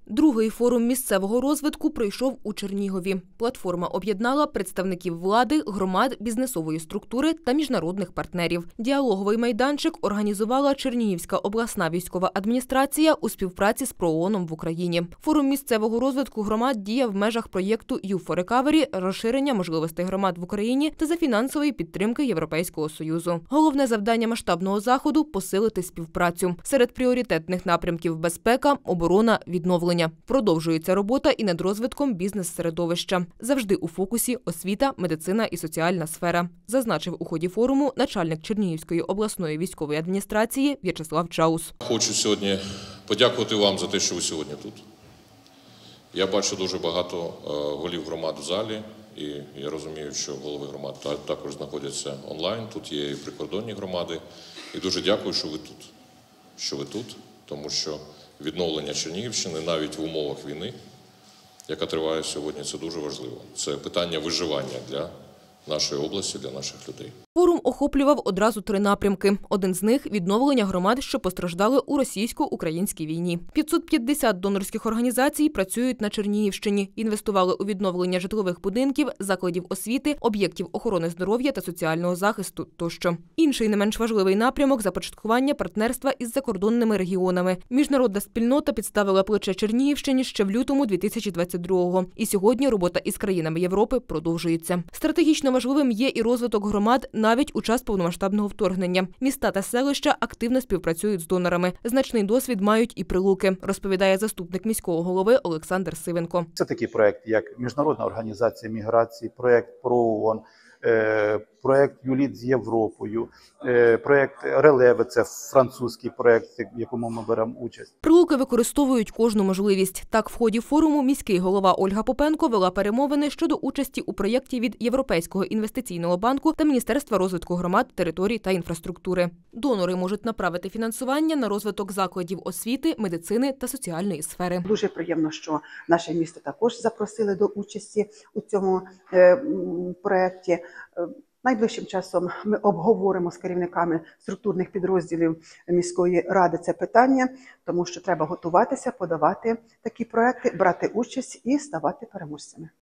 Другий форум місцевого розвитку пройшов у Чернігові. Платформа об'єднала представників влади, громад, бізнесової структури та міжнародних партнерів. Діалоговий майданчик організувала Чернігівська обласна військова адміністрація у співпраці з ПРООНом в Україні. Форум місцевого розвитку громад діяв в межах проєкту «You for Recovery» – розширення можливостей громад в Україні та за фінансової підтримки Європейського Союзу. Головне завдання масштабного заходу – посилити співпрацю. Серед пріоритетних напрямків – безпека, оборона, відновлення. Продовжується робота і над розвитком бізнес-середовища. Завжди у фокусі – освіта, медицина і соціальна сфера, зазначив у ході форуму начальник Чернігівської обласної військової адміністрації В'ячеслав Чаус. Хочу сьогодні подякувати вам за те, що ви сьогодні тут. Я бачу дуже багато голів громад в залі, і я розумію, що голови громад також знаходяться онлайн. Тут є і прикордонні громади. І дуже дякую, що ви тут, тому що відновлення Чернігівщини навіть в умовах війни, яка триває сьогодні, це дуже важливо. Це питання виживання для нашої області, для наших людей. Форум охоплював одразу 3 напрямки. Один з них – відновлення громад, що постраждали у російсько-українській війні. 550 донорських організацій працюють на Чернігівщині, інвестували у відновлення житлових будинків, закладів освіти, об'єктів охорони здоров'я та соціального захисту тощо. Інший не менш важливий напрямок – започаткування партнерства із закордонними регіонами. Міжнародна спільнота підставила плече Чернігівщині ще в лютому 2022-го. І сьогодні робота із країнами Європи продовжується. Стратегічно важливим є і розвиток громад навіть у час повномасштабного вторгнення. Міста та селища активно співпрацюють з донорами. Значний досвід мають і Прилуки, розповідає заступник міського голови Олександр Сивенко. Це такий проект, як Міжнародна організація міграції, проект ПРООН, проект «Юліт з Європою», проект «Релеве» – це французький проект, в якому ми беремо участь. Прилуки використовують кожну можливість. Так, в ході форуму міський голова Ольга Попенко вела перемовини щодо участі у проєкті від Європейського інвестиційного банку та Міністерства розвитку громад, територій та інфраструктури. Донори можуть направити фінансування на розвиток закладів освіти, медицини та соціальної сфери. Дуже приємно, що наше місто також запросили до участі у цьому проєкті. Найближчим часом ми обговоримо з керівниками структурних підрозділів міської ради це питання, тому що треба готуватися, подавати такі проекти, брати участь і ставати переможцями.